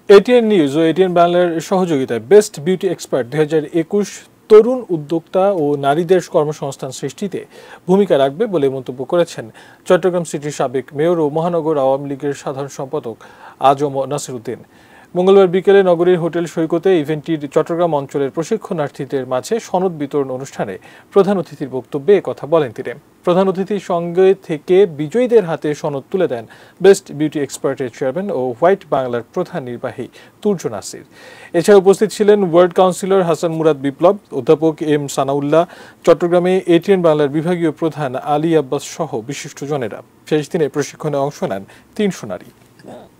ATN news ও ATN বাংলার সহযোগিতায় best beauty expert 2021 তরুণ উদ্যোক্তা ও নারীদের কর্মসংস্থান সৃষ্টিতে ভূমিকা রাখবে বলে মন্তব্য করেছেন চট্টগ্রাম সিটির সাবেক মেয়র ও মহানগর আওয়ামী লীগের সাধারণ সম্পাদক আজম নাসিরউদ্দিন। মঙ্গলবার বিকেলে নগরীর হোটেল সৈকতে ইভেন্টটির চট্টগ্রাম অঞ্চলের প্রশিক্ষণার্থীদের মাঝে সনদ বিতরণ অনুষ্ঠানে প্রধান অতিথির বক্তব্যে একথা বলেন তিনি। প্রধান অতিথির সঙ্গে থেকে বিজয়ীদের হাতে সনদ তুলে দেন বেস্ট বিউটি এক্সপার্টের চেয়ারম্যান ও হোয়াইট বাংলার প্রধান নির্বাহী তুর্য নাসির। এছাড়া উপস্থিত ছিলেন ওয়ার্ড কাউন্সিলর হাসান মুরাদ বিপ্লব, অধ্যাপক এম সানাউল্লাহ, চট্টগ্রামে ATN বাংলার বিভাগীয় প্রধান আলী আব্বাস সহ বিশিষ্টজনেরা। শেষ দিনে প্রশিক্ষণে অংশ নেন 300 নারী।